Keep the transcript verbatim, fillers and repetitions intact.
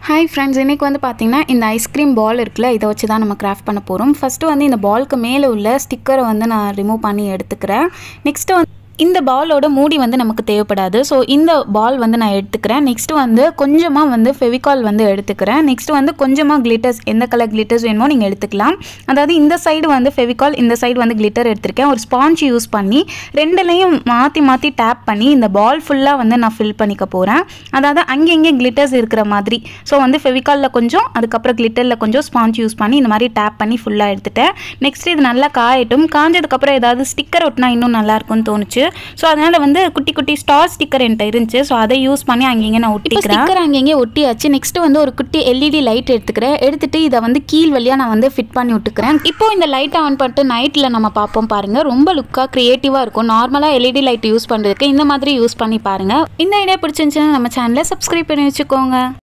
Hi friends, இன்றைக்கி வந்து பார்த்திங்கன்னா இந்த ஐஸ்கிரீம் பால் இருக்குல்ல, இதை வச்சு தான் நம்ம கிராஃப்ட் பண்ண போகிறோம். ஃபஸ்ட்டு வந்து இந்த பாலுக்கு மேலே உள்ள ஸ்டிக்கரை வந்து நான் ரிமூவ் பண்ணி எடுத்துக்கிறேன். நெக்ஸ்ட்டு வந்து இந்த பாலோட மூடி வந்து நமக்கு தேவைப்படாது. ஸோ இந்த பால் வந்து நான் எடுத்துக்கிறேன். நெக்ஸ்ட்டு வந்து கொஞ்சமாக வந்து ஃபெவிகால் வந்து எடுத்துக்கிறேன். நெக்ஸ்ட்டு வந்து கொஞ்சமாக கிளிட்டர்ஸ், எந்த கலர் கிளிட்டர்ஸ் வேணுமோ நீங்கள் எடுத்துக்கலாம். அதாவது இந்த சைடு வந்து ஃபெவிகால், இந்த சைடு வந்து கிளிட்டர் எடுத்திருக்கேன். ஒரு ஸ்பாஞ்ச் யூஸ் பண்ணி ரெண்டுலேயும் மாற்றி மாற்றி டேப் பண்ணி இந்த பால் ஃபுல்லாக வந்து நான் ஃபில் பண்ணிக்க போகிறேன். அதாவது அங்கங்கே கிளிட்டர்ஸ் இருக்கிற மாதிரி. ஸோ வந்து ஃபெவிகாலில் கொஞ்சம், அதுக்கப்புறம் கிளிட்டரில் கொஞ்சம் ஸ்பாஞ்ச் யூஸ் பண்ணி இந்த மாதிரி டேப் பண்ணி ஃபுல்லாக எடுத்துட்டேன். நெக்ஸ்ட் இது நல்லா காயட்டும். காஞ்சதுக்கப்புறம் ஏதாவது ஸ்டிக்கர் ஒட்டினா இன்னும் நல்லாயிருக்கும்னு தோணுச்சு. ஸோ அதனால் வந்து குட்டி குட்டி ஸ்டார் ஸ்டிக்கர் என்கிட்ட இருந்துச்சு. ஸோ அதை யூஸ் பண்ணி அங்கங்கே நான் ஒட்டிக்கிறேன். ஸ்டிக்கர் அங்கங்கே ஒட்டியாச்சு. நெக்ஸ்ட்டு வந்து ஒரு குட்டி எல்இடி லைட் எடுத்துக்கிறேன். எடுத்துகிட்டு இதை வந்து கீழ் வழியாக நான் வந்து ஃபிட் பண்ணி விட்டுக்கிறேன். இப்போ இந்த லைட்டை ஆன் பண்ணிட்டு நைட்டில் நம்ம பார்ப்போம் பாருங்கள். ரொம்ப லுக்காக க்ரியேட்டிவாக இருக்கும். நார்மலாக எல்இடி லைட் யூஸ் பண்ணுறதுக்கு இந்த மாதிரி யூஸ் பண்ணி பாருங்கள். இந்த ஐடியா பிடிச்சிருந்துச்சுன்னா நம்ம சேனலை சப்ஸ்கிரைப் பண்ணி வச்சுக்கோங்க.